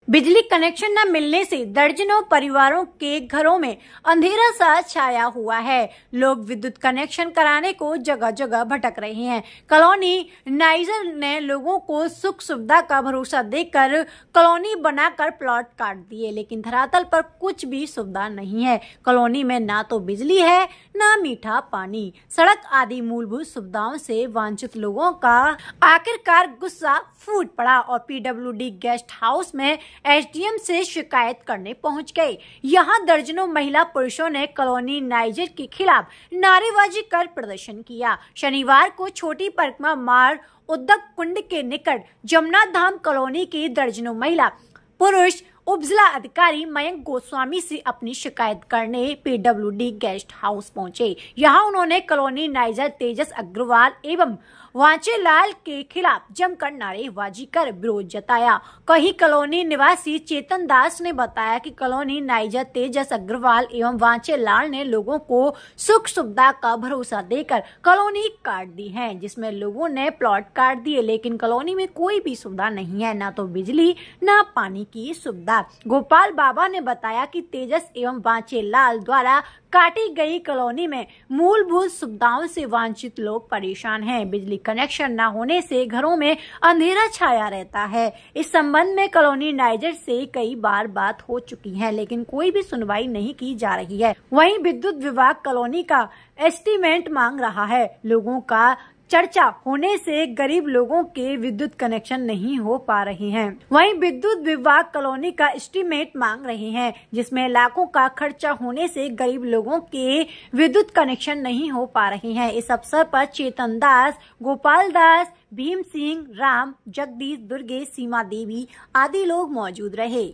बिजली कनेक्शन न मिलने से दर्जनों परिवारों के घरों में अंधेरा सा छाया हुआ है। लोग विद्युत कनेक्शन कराने को जगह जगह भटक रहे हैं। कॉलोनी नाइजर ने लोगों को सुख सुविधा का भरोसा देकर कॉलोनी बनाकर प्लॉट काट दिए, लेकिन धरातल पर कुछ भी सुविधा नहीं है। कॉलोनी में ना तो बिजली है, ना मीठा पानी, सड़क आदि मूलभूत सुविधाओं से वंचित लोगों का आखिरकार गुस्सा फूट पड़ा और पीडब्ल्यूडी गेस्ट हाउस में एसडीएम से शिकायत करने पहुंच गए। यहां दर्जनों महिला पुरुषों ने कॉलोनी नाइजर के खिलाफ नारेबाजी कर प्रदर्शन किया। शनिवार को छोटी परिक्रमा मार्ग उद्योग कुंड के निकट जमुना धाम कॉलोनी की दर्जनों महिला पुरुष उपजिला अधिकारी मयंक गोस्वामी से अपनी शिकायत करने पीडब्ल्यूडी गेस्ट हाउस पहुंचे। यहां उन्होंने कॉलोनी नाइजर तेजस अग्रवाल एवं वांचे लाल के खिलाफ जमकर नारेबाजी कर विरोध जताया। कहीं कॉलोनी निवासी चेतन दास ने बताया कि कॉलोनी नाइजर तेजस अग्रवाल एवं वांचे लाल ने लोगों को सुख सुविधा का भरोसा देकर कॉलोनी काट दी है, जिसमें लोगों ने प्लॉट काट दिए, लेकिन कॉलोनी में कोई भी सुविधा नहीं है, ना तो बिजली ना पानी की सुविधा। गोपाल बाबा ने बताया कि तेजस एवं वांचे लाल द्वारा काटी गई कॉलोनी में मूलभूत सुविधाओं से वंचित लोग परेशान हैं। बिजली कनेक्शन न होने से घरों में अंधेरा छाया रहता है। इस संबंध में कॉलोनी नाइजर से कई बार बात हो चुकी है, लेकिन कोई भी सुनवाई नहीं की जा रही है। वहीं विद्युत विभाग कॉलोनी का एस्टीमेट मांग रहा है। लोगों का चर्चा होने से गरीब लोगों के विद्युत कनेक्शन नहीं हो पा रहे हैं। वहीं विद्युत विभाग कॉलोनी का एस्टीमेट मांग रहे हैं, जिसमें लाखों का खर्चा होने से गरीब लोगों के विद्युत कनेक्शन नहीं हो पा रहे हैं। इस अवसर पर चेतन दास, गोपाल दास, भीम सिंह, राम, जगदीश, दुर्गेश, सीमा देवी आदि लोग मौजूद रहे।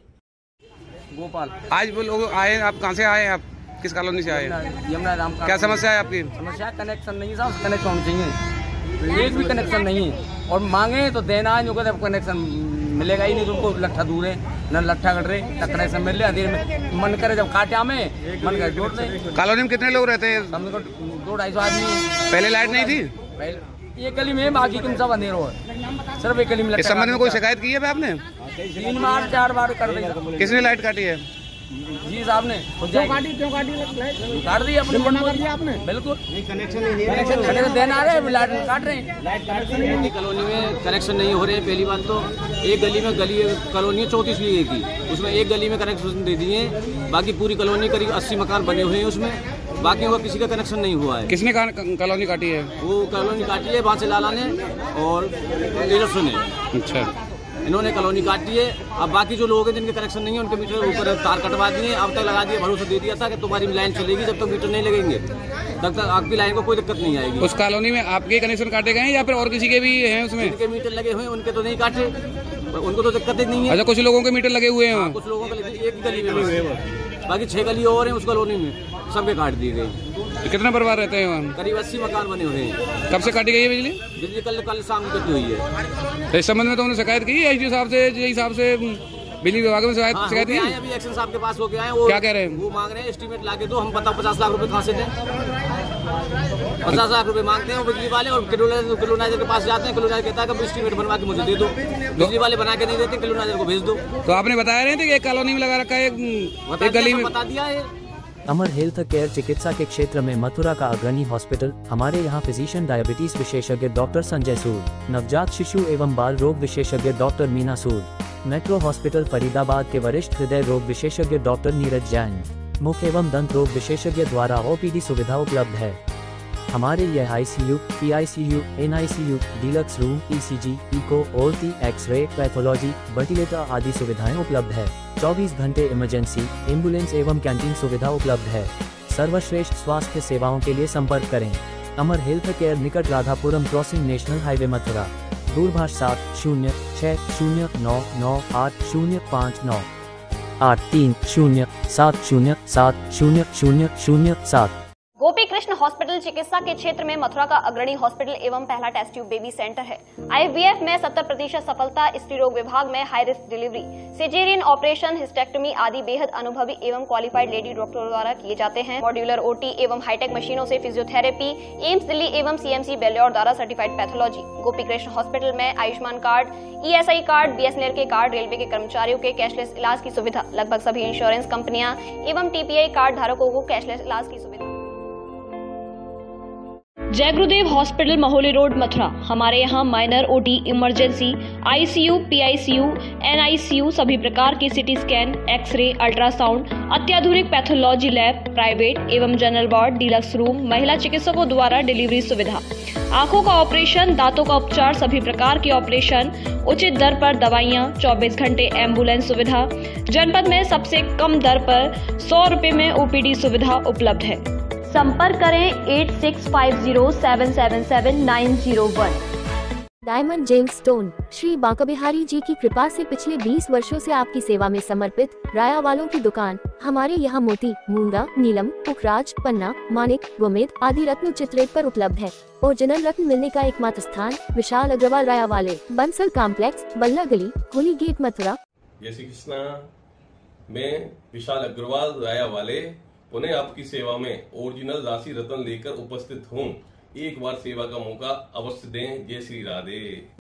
गोपाल, आज वो लोग आए, आप कहाँ से आए? आप किस कॉलोनी से आए? यमुना राम। क्या समस्या है आपकी? समस्या कनेक्शन नहीं साहब, कनेक्शन होना चाहिए। एक भी कनेक्शन नहीं है और मांगे तो देना है, जो कहते कनेक्शन मिलेगा ही नहीं। तुमको लट्ठा दूर है, न लट्ठा कट रहे, न कनेक्शन मिल रहे। देर में मन करे जब काटा में मन करे जोड़ दे। कॉलोनी में कितने लोग रहते हैं? 200-250 आदमी। पहले लाइट नहीं थी? पहले एक गली में, बाकी तुम सब अंधेरो है, सिर्फ एक गली में। इस संबंध में कोई शिकायत की है आपने? 3 बार 4 बार कर रही। किसने लाइट काटी है? जी साहब ने। क्यों काटी काट दी अपने मन कर दिया आपने? बिल्कुल कनेक्शन नहीं है, कनेक्शन देना आ रहे हैं, लाइट काट रहे हैं। लाइट काट रही है। कॉलोनी में कनेक्शन नहीं हो रहे हैं। पहली बात तो एक गली में कॉलोनी 34 बीघे की, उसमें एक गली में कनेक्शन दे दिए, बाकी पूरी कॉलोनी करीब 80 मकान बने हुए हैं, उसमें बाकी हुआ किसी का कनेक्शन नहीं हुआ है। किसने कॉलोनी काटी है? वो कॉलोनी काटी है वांचे लाला ने और तेजस्वी ने। अच्छा, इन्होंने कॉलोनी काटी है। अब बाकी जो लोग हैं जिनके कनेक्शन नहीं है, उनके मीटर ऊपर तार कटवा दिए। अब तक लगा दिए, भरोसा दे दिया था कि तुम्हारी लाइन चलेगी, जब तक मीटर नहीं लगेंगे तब तक आपकी लाइन को कोई दिक्कत नहीं आएगी। उस कॉलोनी में आपके कनेक्शन काटे गए हैं या फिर और किसी के भी हैं उसमें? जिनके मीटर लगे हुए हैं उनके तो नहीं काटे, उनको तो दिक्कत नहीं है। अच्छा, कुछ लोगों के मीटर लगे हुए हैं? कुछ लोगों के एक गली में हुए हैं, बाकी 6 गली और हैं उस कॉलोनी में, सबके काट दिए गए। कितना परिवार रहते हैं वहाँ? करीब 80 मकान बने हुए हैं। कब से काटी गई है बिजली? बिजली कल शाम को कटी हुई है। इस संबंध में तो उन्होंने शिकायत की एसडीओ साहब से, जी साहब से, बिजली विभाग में शिकायत की? अभी एक्शन साहब के पास होके आए। वो क्या कह रहे हैं? वो मांग रहे हैं एस्टीमेट ला के दो। हम बताओ 50 लाख रुपए कहाँ से दें? 50 लाख रुपए मांगते हैं बिजली वाले, और किलोनाइजर के पास जाते हैं। किलोनाइजर कहता है कि एस्टीमेट बनवा के मुझे दे दो। बिजली वाले बना के नहीं देते, किलोनाइजर को भेज दो। तो आपने बताया नहीं था कि एक कॉलोनी में लगा रखा है, एक गली में? बता दिया है। अमर हेल्थ केयर चिकित्सा के क्षेत्र में मथुरा का अग्रणी हॉस्पिटल। हमारे यहाँ फिजिशियन डायबिटीज विशेषज्ञ डॉक्टर संजय सूद, नवजात शिशु एवं बाल रोग विशेषज्ञ doctor Meena Sood, metro hospital Faridabad के वरिष्ठ हृदय रोग विशेषज्ञ डॉक्टर नीरज जैन, मुख एवं दंत रोग विशेषज्ञ द्वारा ओपीडी सुविधा उपलब्ध है। हमारे यह ICU, PICU, NICU, deluxe room, ECG, echo, OT, x ray, pathology, ventilator आदि सुविधाएं उपलब्ध है। 24 घंटे इमरजेंसी, एम्बुलेंस एवं कैंटीन सुविधा उपलब्ध है। सर्वश्रेष्ठ स्वास्थ्य सेवाओं के लिए संपर्क करें अमर हेल्थ केयर, निकट Radhapuram crossing, national highway Mathura. दूरभाष 706099980590 830707000007। गोपी कृष्ण हॉस्पिटल चिकित्सा के क्षेत्र में मथुरा का अग्रणी हॉस्पिटल एवं पहला टेस्ट ट्यूब बेबी सेंटर है। IVF में 70% सफलता, स्त्री रोग विभाग में high risk delivery, caesarean operation, hysterectomy आदि बेहद अनुभवी एवं क्वालिफाइड लेडी डॉक्टरों द्वारा किए जाते हैं। मॉड्यूलर OT एवं हाईटेक मशीनों से फिजियोथेरेपी, एम्स दिल्ली एवं CMC बेल्योर द्वारा certified pathology. Gopi Krishna hospital में Ayushman card, ESI card, BSNL के कार्ड, रेलवे के कर्मचारियों के कैशलेस इलाज की सुविधा। लगभग सभी इंश्योरेंस कंपनियां एवं TPI कार्ड धारकों को कैशलेस इलाज की सुविधा। जय गुरुदेव हॉस्पिटल महोली रोड मथुरा। हमारे यहाँ minor OT, emergency, ICU, PICU, NICU, सभी प्रकार के CT स्कैन, एक्सरे, अल्ट्रासाउंड, अत्याधुनिक पैथोलॉजी लैब, प्राइवेट एवं जनरल वार्ड, डीलक्स रूम, महिला चिकित्सकों द्वारा डिलीवरी सुविधा, आंखों का ऑपरेशन, दांतों का उपचार, सभी प्रकार के ऑपरेशन, उचित दर पर दवाइयाँ, 24 घंटे एम्बुलेंस सुविधा। जनपद में सबसे कम दर पर 100 रुपए में OPD सुविधा उपलब्ध है। संपर्क करें 8650777901। Diamond gems stone Shri Bankebihari ji की कृपा से पिछले 20 वर्षों से आपकी सेवा में समर्पित राया वालों की दुकान। हमारे यहाँ मोती, मूंगा, नीलम, पुखराज, पन्ना, मानिक, गोमेद आदि रत्न चित्रेट पर उपलब्ध है। ओरिजिनल रत्न मिलने का एकमात्र स्थान विशाल अग्रवाल राया वाले, बंसल कॉम्प्लेक्स, बल्ला गली, होली गेट, मथुरा। जय श्री कृष्णा। मैं विशाल अग्रवाल राया वाले पुनः आपकी सेवा में ओरिजिनल राशि रत्न लेकर उपस्थित हूँ। एक बार सेवा का मौका अवश्य दें। जय श्री राधे।